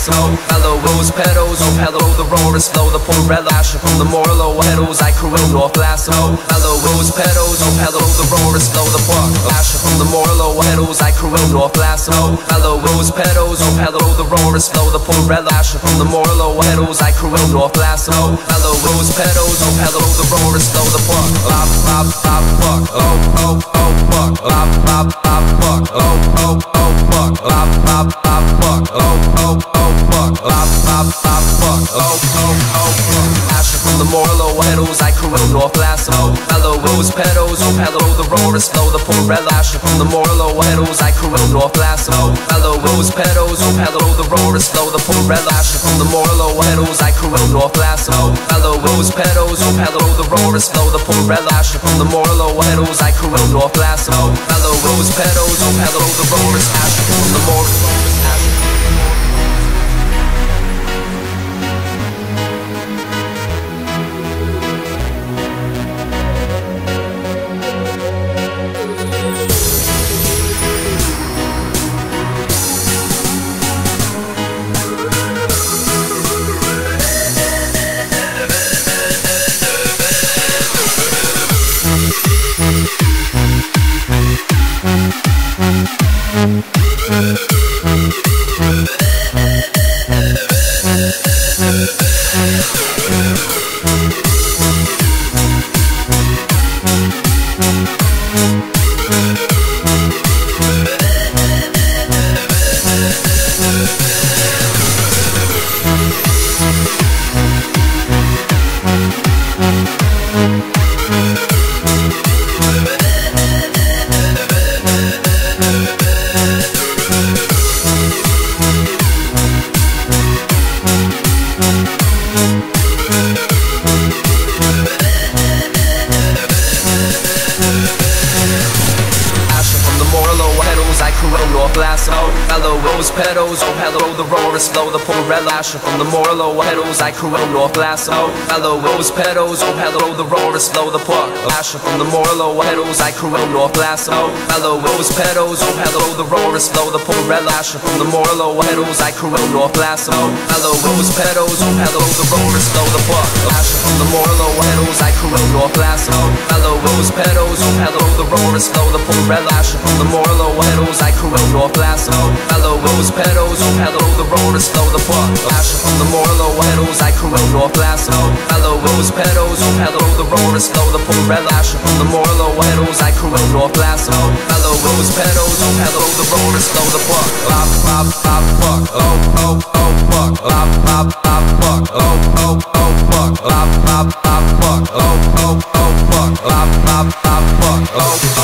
oh, mellow rose petals, oh, hello, the roar is slow, the porella, asher from the more low petals, I corrode off glass, oh, mellow rose petals, oh, hello, the roar is slow, the porella, asher from the more low petals, I corrode off glass, oh, mellow rose petals, oh, hello, the roar is slow, the porella, asher from the more low petals, I corrode off glass, oh, mellow rose petals, oh, hello, the roar is slow, the porella, pop, pop, fuck, oh, oh, oh, fuck, pop, pop, pop, fuck, oh, oh, oh, fuck, pop, pop, pop, fuck, oh, oh, oh, fuck, pop, pop, pop, fuck, oh, oh, oh, fuck. Asher from the more low petals, I corrode off glass, oh, mellow rose petals, oh, hello, the roar is slow, the porella, asher from the more low petals, I corrode off glass, oh, mellow rose petals, oh, hello, the roar is slow, the porella, asher from the more low petals, I corrode off glass, oh, mellow rose petals, oh, hello, the roar is slow, the porella, asher from the more low petals, I corrode off glass, oh, mellow rose petals, oh, hello, the roar is asher from the more petals, oh, hello, the roar is slow, the porella, asher from the more low petals, I corrode off glass, oh, mellow rose petals, oh, hello, the roar is slow, the porella, asher from the more low petals, I corrode off glass, oh, mellow rose petals, oh, hello, the roar is slow, the porella, asher from the more low petals, I corrode off glass, oh, mellow rose petals, oh, hello, the roar is slow, the porella, asher from the more low petals, I corrode off glass, oh, mellow rose petals, oh, hello, the roar is slow, the porella, asher from the more low petals, I corrode off glass, oh, mellow rose petals, oh, hello, the roar is slow, the porella, asher from the more low petals, I corrode off glass, oh, mellow rose petals, oh, hello, the roar is slow, the porella, asher from the more low petals, I corrode off glass, oh, mellow rose petals, oh, hello, the roar is slow, the porella, pop, pop, pop, fuck, oh, oh, oh, fuck, pop, pop, pop, fuck, oh, oh, oh, fuck, pop, pop, pop, fuck, oh, oh, oh, fuck, pop, pop, pop, fuck, oh, oh.